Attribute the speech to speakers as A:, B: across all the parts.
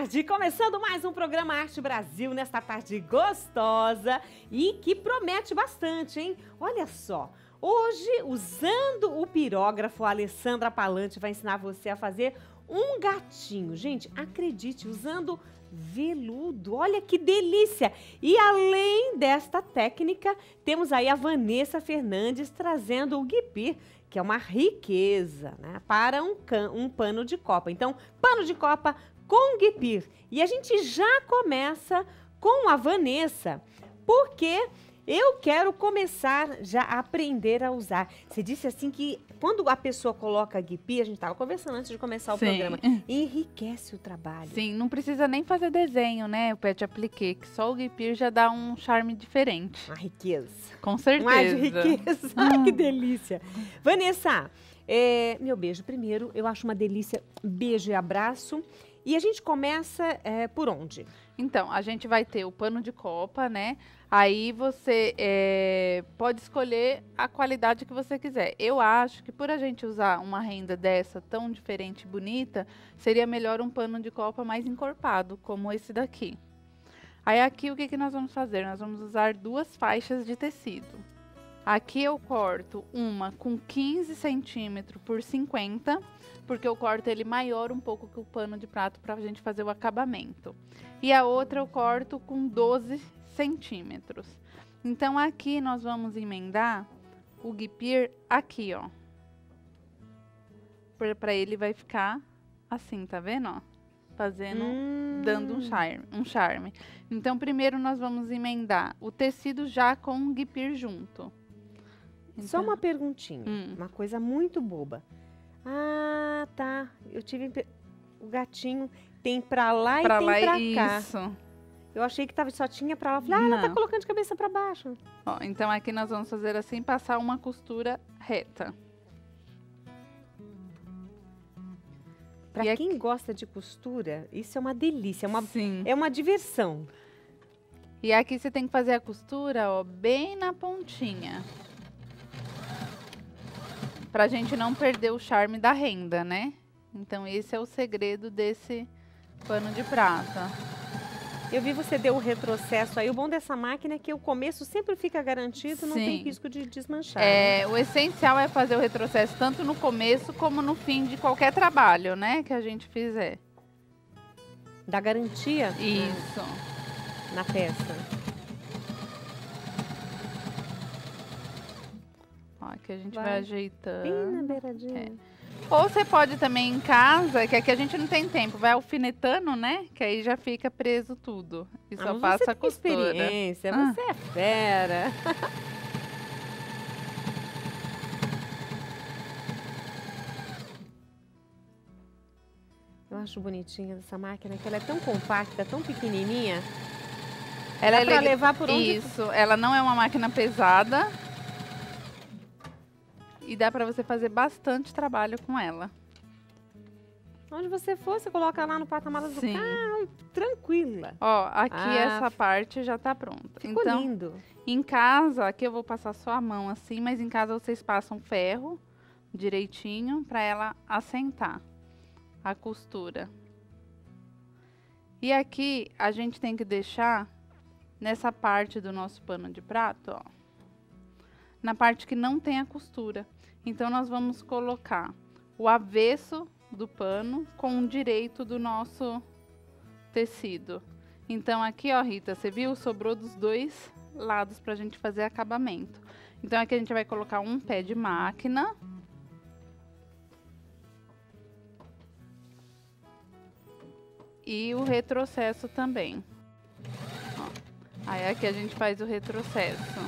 A: tarde, começando mais um programa Arte Brasil, nesta tarde gostosa e que promete bastante, hein? Olha só, hoje, usando o pirógrafo, a Alessandra Palante vai ensinar você a fazer um gatinho. Gente, acredite, usando veludo, olha que delícia! E além desta técnica, temos aí a Vanessa Fernandes trazendo o guipir, que é uma riqueza, né, para um pano de copa. Então, pano de copa com guipir. E a gente já começa com a Vanessa, porque eu quero começar já a aprender a usar. Você disse assim que quando a pessoa coloca guipir, a gente estava conversando antes de começar o programa, enriquece o trabalho.
B: Sim, não precisa nem fazer desenho, né, o pet appliqué, que só o guipir já dá um charme diferente.
A: Uma riqueza.
B: Com certeza.
A: Um ar de riqueza. Ai, que delícia. Vanessa, meu beijo primeiro. Eu acho uma delícia. Beijo e abraço. E a gente começa por onde?
B: Então, a gente vai ter o pano de copa, né? Aí você pode escolher a qualidade que você quiser. Eu acho que por a gente usar uma renda dessa tão diferente e bonita, seria melhor um pano de copa mais encorpado, como esse daqui. Aí aqui o que nós vamos fazer? Nós vamos usar 2 faixas de tecido. Aqui eu corto uma com 15 centímetros por 50, porque eu corto ele maior um pouco que o pano de prato para a gente fazer o acabamento. E a outra eu corto com 12 centímetros. Então aqui nós vamos emendar o guipir aqui, ó. Para ele vai ficar assim, tá vendo, ó? Fazendo, dando um charme. Então primeiro nós vamos emendar o tecido já com o guipir junto. Então,
A: só uma perguntinha, uma coisa muito boba. Ah, tá. Eu tive... O gatinho tem pra lá
B: pra
A: e
B: lá,
A: tem pra cá.
B: Isso.
A: Eu achei que só tinha pra lá. Falei, ela tá colocando de cabeça pra baixo.
B: Ó, então aqui nós vamos fazer assim, passar uma costura reta.
A: Pra quem gosta de costura, isso é uma delícia,
B: Sim.
A: É uma diversão.
B: E aqui você tem que fazer a costura, ó, bem na pontinha. Pra gente não perder o charme da renda, né? Então esse é o segredo desse pano de prata.
A: Eu vi você deu o retrocesso aí. O bom dessa máquina é que o começo sempre fica garantido, não tem risco de desmanchar. Né?
B: O essencial é fazer o retrocesso tanto no começo como no fim de qualquer trabalho, né? Que a gente fizer.
A: Dá garantia?
B: Isso.
A: Na peça.
B: Ó, aqui a gente vai ajeitando.
A: Bem na beiradinha.
B: Ou você pode também em casa, que aqui a gente não tem tempo, vai alfinetando, né? Que aí já fica preso tudo. E só passa a costura.
A: Experiência, você é fera. Eu acho bonitinha essa máquina, que ela é tão compacta, tão pequenininha.
B: Ela
A: dá pra levar por onde...
B: Isso, ela não é uma máquina pesada. E dá pra você fazer bastante trabalho com ela.
A: Onde você for, você coloca lá no porta-malas do carro, tranquila.
B: Ó, aqui essa parte já tá pronta.
A: Ficou
B: então,
A: lindo.
B: Em casa, aqui eu vou passar só a mão assim, mas em casa vocês passam ferro direitinho pra ela assentar a costura. E aqui a gente tem que deixar nessa parte do nosso pano de prato, ó. Na parte que não tem a costura. Então, nós vamos colocar o avesso do pano com o direito do nosso tecido. Então, aqui, ó, Rita, você viu? Sobrou dos 2 lados pra gente fazer acabamento. Então, aqui a gente vai colocar um pé de máquina. E o retrocesso também. Ó. Aí, aqui a gente faz o retrocesso.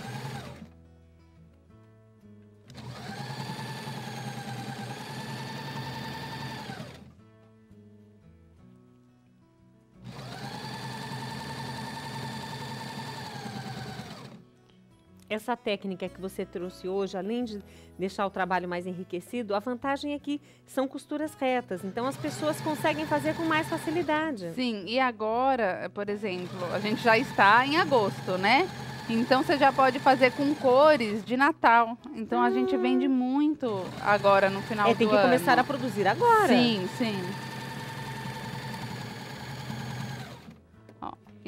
A: Essa técnica que você trouxe hoje, além de deixar o trabalho mais enriquecido, a vantagem é que são costuras retas, então as pessoas conseguem fazer com mais facilidade.
B: Sim, e agora, por exemplo, a gente já está em agosto, né? Então você já pode fazer com cores de Natal. Então a gente vende muito agora no final do ano.
A: Tem que começar a produzir agora.
B: Sim, sim.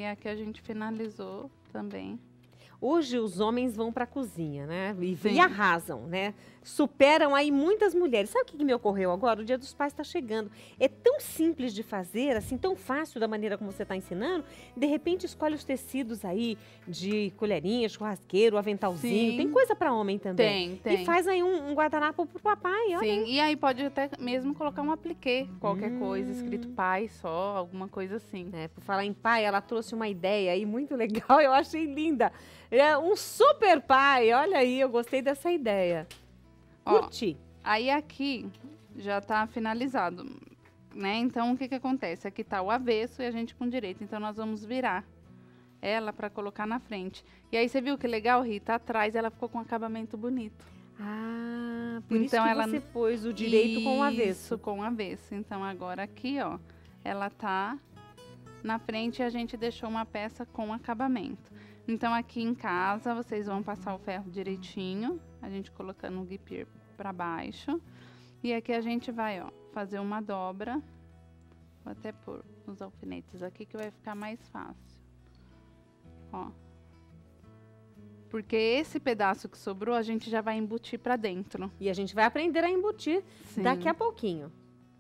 B: E aqui a gente finalizou também.
A: Hoje os homens vão para a cozinha, né? E
B: Sim.
A: arrasam, né? Superam aí muitas mulheres. Sabe o que me ocorreu agora? O Dia dos Pais está chegando. É tão simples de fazer, assim, tão fácil da maneira como você está ensinando. De repente escolhe os tecidos aí de colherinha, churrasqueiro, aventalzinho.
B: Sim.
A: Tem coisa para homem também.
B: Tem.
A: E faz aí um guardanapo pro papai, olha.
B: Sim, e aí pode até mesmo colocar um apliqué, qualquer coisa, escrito pai só, alguma coisa assim.
A: É, por falar em pai, ela trouxe uma ideia aí muito legal, eu achei linda. É um super pai, olha aí, eu gostei dessa ideia.
B: Ó,
A: Curti.
B: aí aqui já tá finalizado, né? Então, o que que acontece? Aqui tá o avesso e a gente com direito, então nós vamos virar ela para colocar na frente. E aí, você viu que legal, Rita? Atrás ela ficou com um acabamento bonito.
A: Ah, por
B: Então
A: isso que
B: ela
A: você pôs o direito com o avesso.
B: Isso, com o avesso. Então, agora aqui, ó, ela tá na frente e a gente deixou uma peça com acabamento. Então, aqui em casa, vocês vão passar o ferro direitinho, a gente colocando o guipir para baixo. E aqui a gente vai, ó, fazer uma dobra. Vou até pôr os alfinetes aqui que vai ficar mais fácil. Ó. Porque esse pedaço que sobrou, a gente já vai embutir para dentro.
A: E a gente vai aprender a embutir
B: Sim.
A: daqui a pouquinho.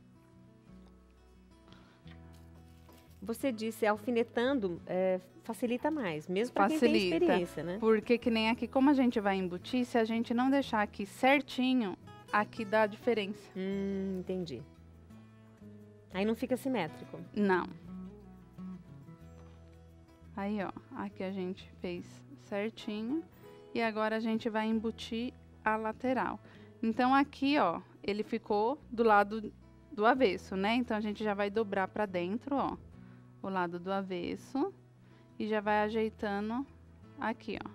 A: Você disse, alfinetando facilita mais, mesmo para quem tem
B: Facilita.
A: experiência, né?
B: Porque que nem aqui, como a gente vai embutir, se a gente não deixar aqui certinho, aqui dá a diferença.
A: Entendi. Aí não fica simétrico.
B: Não. Aí, ó, aqui a gente fez certinho. E agora a gente vai embutir a lateral. Então, aqui, ó, ele ficou do lado do avesso, né? Então, a gente já vai dobrar pra dentro, ó, o lado do avesso. E já vai ajeitando aqui, ó.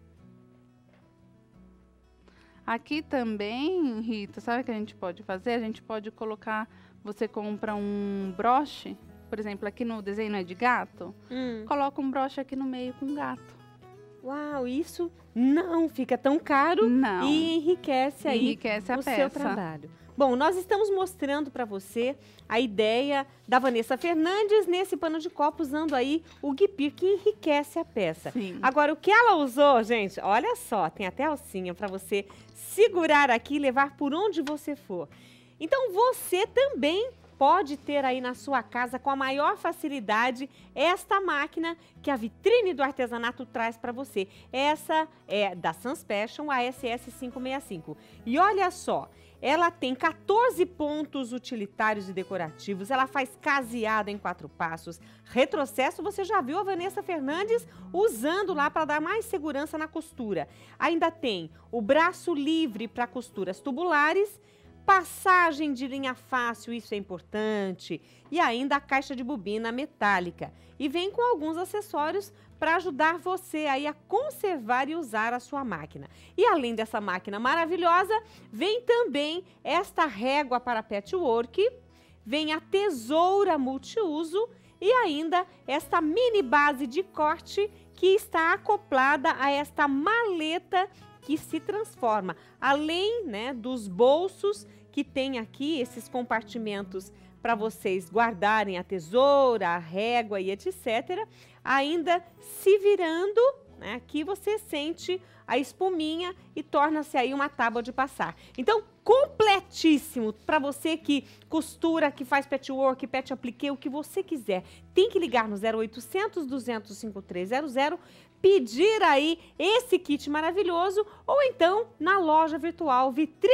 B: Aqui também, Rita, sabe o que a gente pode fazer? A gente pode colocar, você compra um broche, por exemplo, aqui no desenho é de gato, coloca um broche aqui no meio com gato.
A: Uau, isso não fica tão caro
B: Não.
A: e enriquece aí
B: Enriquece a
A: o seu
B: peça.
A: trabalho. Bom, nós estamos mostrando para você a ideia da Vanessa Fernandes nesse pano de copo, usando aí o guipir, que enriquece a peça.
B: Sim.
A: Agora, o que ela usou, gente, olha só, tem até alcinha para você segurar aqui e levar por onde você for. Então, você também pode ter aí na sua casa com a maior facilidade esta máquina que a Vitrine do Artesanato traz para você. Essa é da Sunspassion, a SS565. E olha só, ela tem 14 pontos utilitários e decorativos, ela faz caseado em 4 passos. Retrocesso, você já viu a Vanessa Fernandes usando lá para dar mais segurança na costura. Ainda tem o braço livre para costuras tubulares, passagem de linha fácil, isso é importante, e ainda a caixa de bobina metálica. E vem com alguns acessórios para ajudar você aí a conservar e usar a sua máquina. E além dessa máquina maravilhosa, vem também esta régua para patchwork, vem a tesoura multiuso e ainda esta mini base de corte que está acoplada a esta maleta que se transforma. Além, né, dos bolsos que tem aqui, esses compartimentos para vocês guardarem a tesoura, a régua e etc. Ainda se virando, né, aqui você sente a espuminha e torna-se aí uma tábua de passar. Então, completíssimo para você que costura, que faz patchwork, patch appliqué, o que você quiser. Tem que ligar no 0800 200 5300, pedir aí esse kit maravilhoso ou então na loja virtual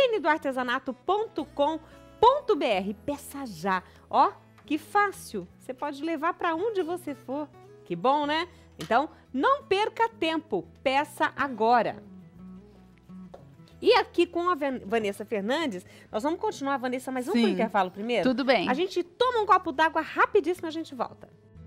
A: vitrinedoartesanato.com.br. Peça já. Ó, que fácil. Você pode levar para onde você for. Que bom, né? Então, não perca tempo. Peça agora. E aqui com a Vanessa Fernandes, nós vamos continuar, Vanessa, mas vamos para o intervalo primeiro?
B: Tudo bem.
A: A gente toma um copo d'água rapidíssimo e a gente volta.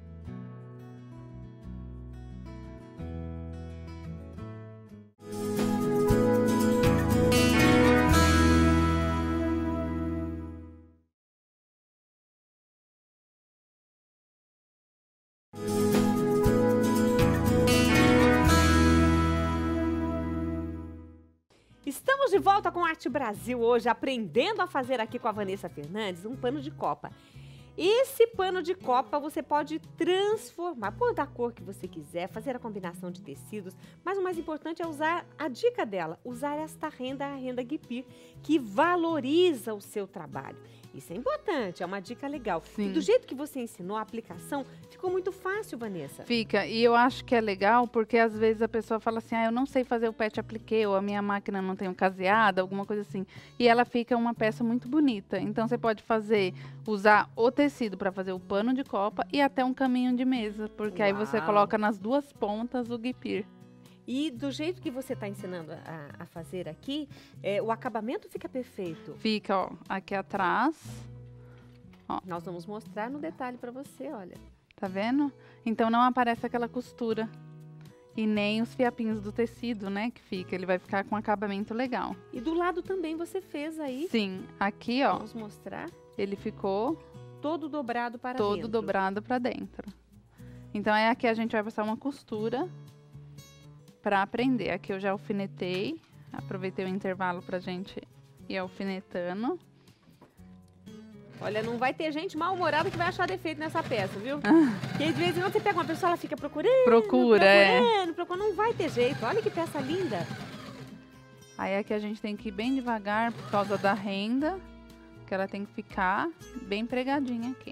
A: Estamos de volta com Arte Brasil hoje, aprendendo a fazer aqui com a Vanessa Fernandes um pano de copa. Esse pano de copa você pode transformar, pôr da cor que você quiser, fazer a combinação de tecidos, mas o mais importante é usar a dica dela, usar esta renda, a renda Guipir, que valoriza o seu trabalho. Isso é importante, é uma dica legal.
B: Sim.
A: E do jeito que você ensinou a aplicação, ficou muito fácil, Vanessa.
B: Fica, e eu acho que é legal porque às vezes a pessoa fala assim, eu não sei fazer o pet appliqué, ou a minha máquina não tem um caseado, alguma coisa assim. E ela fica uma peça muito bonita. Então você pode usar o tecido para fazer o pano de copa e até um caminho de mesa, porque aí você
A: Uau.
B: coloca nas duas pontas o Guipir.
A: E do jeito que você está ensinando a fazer aqui, o acabamento fica perfeito.
B: Fica, ó, aqui atrás.
A: Nós vamos mostrar no detalhe para você, olha.
B: Tá vendo? Então não aparece aquela costura. E nem os fiapinhos do tecido, né, que fica. Ele vai ficar com um acabamento legal.
A: E do lado também você fez aí.
B: Sim, aqui, ó,
A: Vamos mostrar.
B: ele ficou
A: Todo dobrado para
B: todo
A: dentro.
B: dobrado pra dentro. Então, aqui a gente vai passar uma costura pra prender. Aqui eu já alfinetei. Aproveitei o intervalo pra gente ir alfinetando.
A: Olha, não vai ter gente mal-humorada que vai achar defeito nessa peça, viu? Porque de vez em quando você pega uma pessoa, ela fica procurando, procurando. Não vai ter jeito. Olha que peça linda.
B: Aí aqui a gente tem que ir bem devagar por causa da renda, que ela tem que ficar bem pregadinha aqui.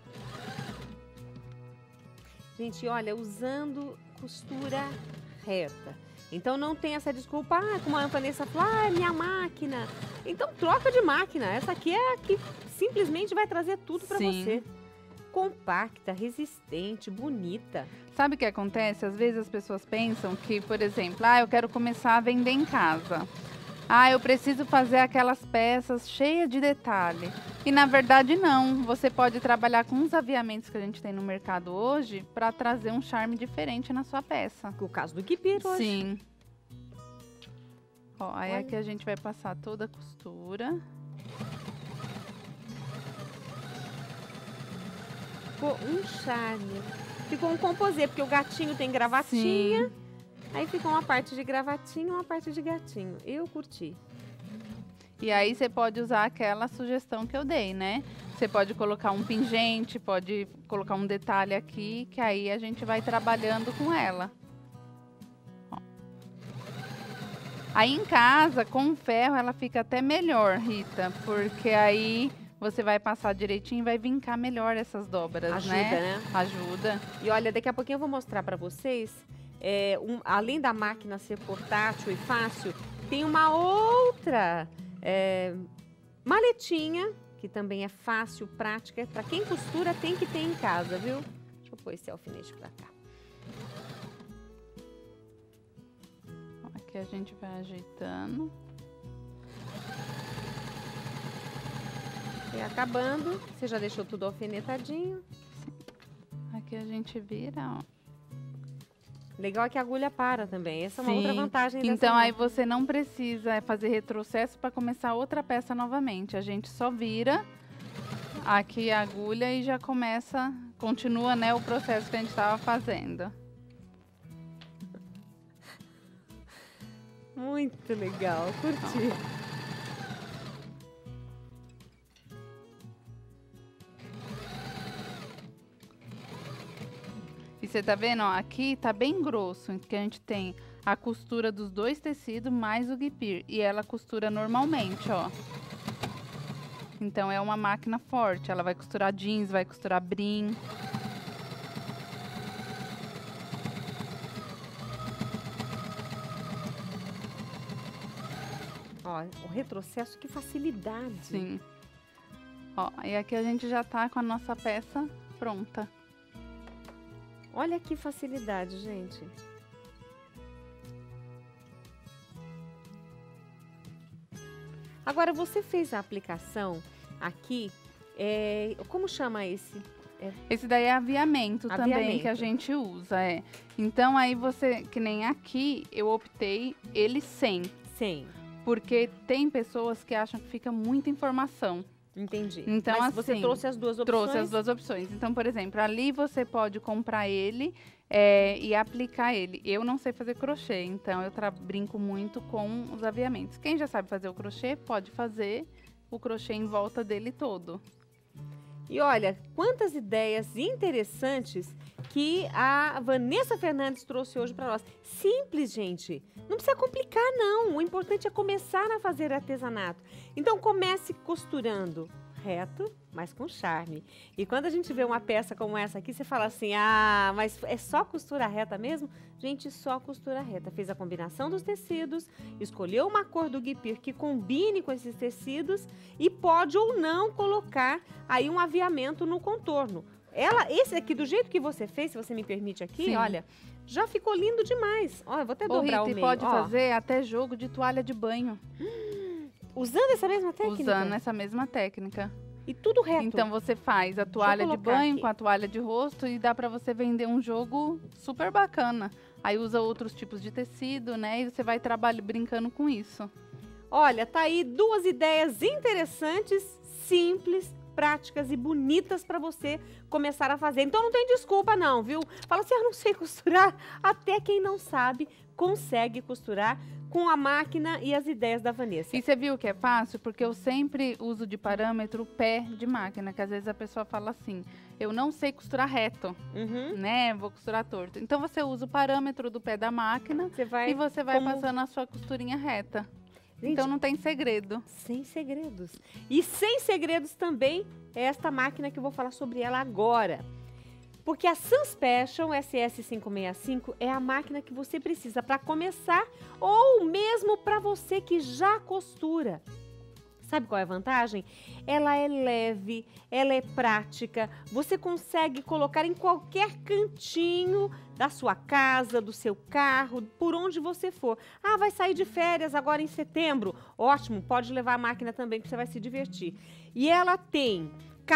A: Gente, olha, usando costura reta. Então não tem essa desculpa, como a Vanessa falou, é minha máquina. Então troca de máquina. Essa aqui é a que simplesmente vai trazer tudo para
B: Sim.
A: você. Compacta, resistente, bonita.
B: Sabe o que acontece? Às vezes as pessoas pensam que, por exemplo, eu quero começar a vender em casa. Eu preciso fazer aquelas peças cheias de detalhe. E na verdade não. Você pode trabalhar com os aviamentos que a gente tem no mercado hoje para trazer um charme diferente na sua peça.
A: O caso do Guipir hoje.
B: Sim. Ó, aí
A: Olha.
B: aqui a gente vai passar toda a costura.
A: Ficou um charme. Ficou um composê, porque o gatinho tem gravatinha.
B: Sim.
A: Aí ficou uma parte de gravatinha e uma parte de gatinho. Eu curti.
B: E aí você pode usar aquela sugestão que eu dei, né? Você pode colocar um pingente, pode colocar um detalhe aqui, que aí a gente vai trabalhando com ela. Ó. Aí em casa, com o ferro, ela fica até melhor, Rita, porque aí você vai passar direitinho e vai vincar melhor essas dobras,
A: Ajuda,
B: né?
A: né?
B: Ajuda.
A: E olha, daqui a pouquinho eu vou mostrar para vocês, além da máquina ser portátil e fácil, tem uma outra maletinha, que também é fácil, prática. Para quem costura, tem que ter em casa, viu? Deixa eu pôr esse alfinete para cá.
B: Aqui a gente vai ajeitando.
A: E acabando, você já deixou tudo alfinetadinho.
B: Aqui a gente vira, ó.
A: Legal é que a agulha para também. Essa é uma
B: Sim.
A: outra vantagem dessa
B: Então aí
A: máquina.
B: você não precisa fazer retrocesso para começar outra peça novamente. A gente só vira aqui a agulha e já continua, né, o processo que a gente estava fazendo.
A: Muito legal, curti.
B: E você tá vendo, ó, aqui tá bem grosso, que a gente tem a costura dos dois tecidos mais o Guipir. E ela costura normalmente, ó. Então é uma máquina forte, ela vai costurar jeans, vai costurar brim.
A: Ó, o retrocesso, que facilidade.
B: Sim. Ó, e aqui a gente já tá com a nossa peça pronta.
A: Olha que facilidade, gente. Agora, você fez a aplicação aqui, como chama esse?
B: Esse daí é aviamento também
A: Aviamento.
B: que a gente usa, Então aí você, que nem aqui, eu optei ele sem.
A: Sem.
B: Porque tem pessoas que acham que fica muita informação.
A: Entendi.
B: Então,
A: Mas você
B: assim,
A: trouxe as duas opções?
B: Trouxe as duas opções. Então, por exemplo, ali você pode comprar ele e aplicar ele. Eu não sei fazer crochê, então eu brinco muito com os aviamentos. Quem já sabe fazer o crochê, pode fazer o crochê em volta dele todo.
A: E olha, quantas ideias interessantes que a Vanessa Fernandes trouxe hoje para nós. Simples, gente. Não precisa complicar, não. O importante é começar a fazer artesanato. Então, comece costurando reto, mas com charme. E quando a gente vê uma peça como essa aqui, você fala assim, ah, mas é só costura reta mesmo? Gente, só costura reta. Fez a combinação dos tecidos, escolheu uma cor do guipir que combine com esses tecidos e pode ou não colocar aí um aviamento no contorno. Esse aqui, do jeito que você fez, se você me permite aqui,
B: Sim.
A: olha, já ficou lindo demais. Ó, eu vou até dobrar o
B: Rita,
A: meio.
B: pode
A: ó.
B: fazer até jogo de toalha de banho.
A: Usando essa mesma técnica?
B: Usando essa mesma técnica.
A: E tudo reto.
B: Então você faz a toalha de
A: colocar
B: banho
A: aqui.
B: com a toalha de rosto e dá pra você vender um jogo super bacana. Aí usa outros tipos de tecido, né? E você vai brincando com isso.
A: Olha, tá aí 2 ideias interessantes, simples, práticas e bonitas para você começar a fazer. Então não tem desculpa não, viu? Fala assim, eu não sei costurar. Até quem não sabe consegue costurar com a máquina e as ideias da Vanessa.
B: E você viu que é fácil? Porque eu sempre uso de parâmetro o pé de máquina, que às vezes a pessoa fala assim, eu não sei costurar reto,
A: Uhum.
B: né? Vou costurar torto. Então você usa o parâmetro do pé da máquina
A: Você vai,
B: e você vai
A: como-
B: passando a sua costurinha reta.
A: Gente,
B: Então não tem segredo.
A: sem segredos. E sem segredos também é esta máquina que eu vou falar sobre ela agora. Porque a Sunspecial SS565 é a máquina que você precisa para começar ou mesmo para você que já costura. Sabe qual é a vantagem? Ela é leve, ela é prática, você consegue colocar em qualquer cantinho da sua casa, do seu carro, por onde você for. Ah, vai sair de férias agora em setembro? Ótimo, pode levar a máquina também que você vai se divertir. E ela tem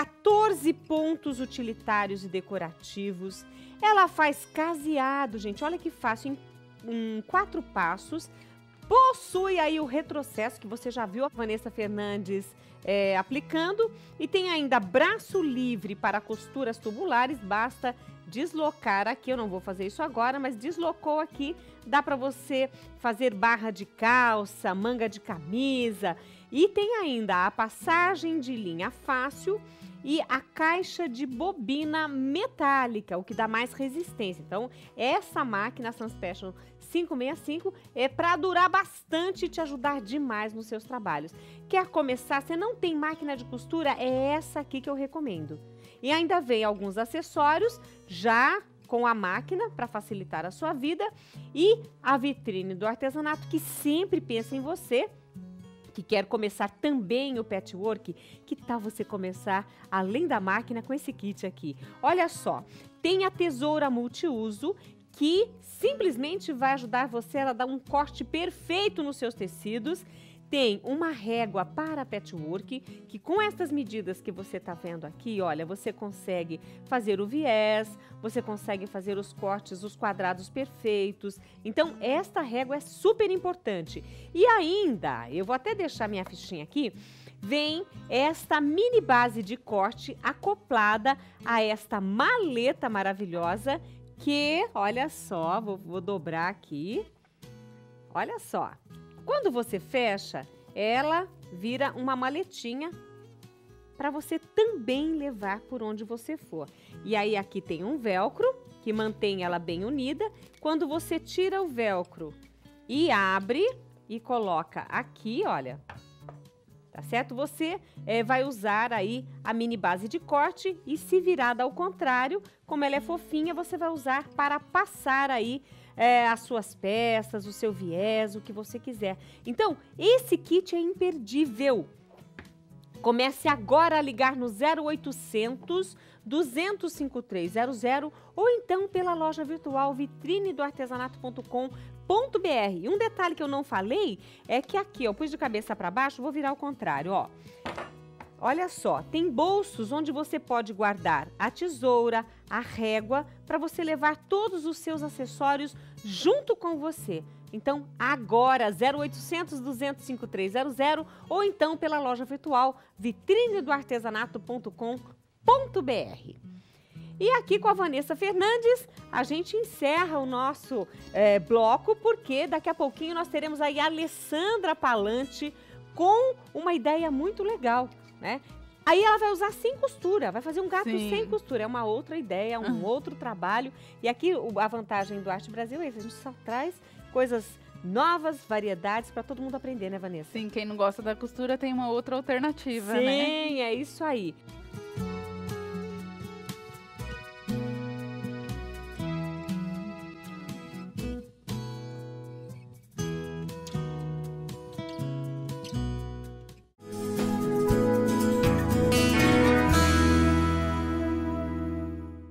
A: 14 pontos utilitários e decorativos. Ela faz caseado, gente, olha que fácil, em 4 passos. Possui aí o retrocesso, que você já viu a Vanessa Fernandes aplicando. E tem ainda braço livre para costuras tubulares, basta deslocar aqui. Eu não vou fazer isso agora, mas deslocou aqui. Dá para você fazer barra de calça, manga de camisa. E tem ainda a passagem de linha fácil e a caixa de bobina metálica, o que dá mais resistência. Então, essa máquina Sunspecial 565 é para durar bastante e te ajudar demais nos seus trabalhos. Quer começar? Você não tem máquina de costura? É essa aqui que eu recomendo. E ainda vem alguns acessórios já com a máquina para facilitar a sua vida e a vitrine do artesanato que sempre pensa em você, que quer começar também o patchwork. Que tal você começar, além da máquina, com esse kit aqui? Olha só, tem a tesoura multiuso, que simplesmente vai ajudar você a dar um corte perfeito nos seus tecidos. Tem uma régua para patchwork, que com essas medidas que você está vendo aqui, olha, você consegue fazer o viés, você consegue fazer os cortes, os quadrados perfeitos. Então, esta régua é super importante. E ainda, eu vou até deixar minha fichinha aqui, vem esta mini base de corte acoplada a esta maleta maravilhosa, que, olha só, vou dobrar aqui, olha só. Quando você fecha, ela vira uma maletinha para você também levar por onde você for. E aí aqui tem um velcro que mantém ela bem unida. Quando você tira o velcro e abre e coloca aqui, olha, tá certo? Você vai usar aí a mini base de corte e se virada ao contrário, como ela é fofinha, você vai usar para passar aí as suas peças, o seu viés, o que você quiser. Então, esse kit é imperdível. Comece agora a ligar no 0800 205 300 ou então pela loja virtual vitrinedoartesanato.com.br. Um detalhe que eu não falei é que aqui, ó, eu pus de cabeça para baixo, vou virar ao contrário, ó. Olha só, tem bolsos onde você pode guardar a tesoura, a régua, para você levar todos os seus acessórios junto com você. Então, agora, 0800 205 300 ou então pela loja virtual vitrinedoartesanato.com.br. E aqui com a Vanessa Fernandes, a gente encerra o nosso bloco, porque daqui a pouquinho nós teremos aí a Alessandra Palante com uma ideia muito legal, né? Aí ela vai usar sem costura, vai fazer um gato
B: Sim.
A: sem costura. É uma outra ideia, um outro trabalho. E aqui a vantagem do Arte Brasil é isso, a gente só traz coisas novas, variedades para todo mundo aprender, né, Vanessa?
B: Sim, quem não gosta da costura tem uma outra alternativa, né?
A: Sim, é isso aí.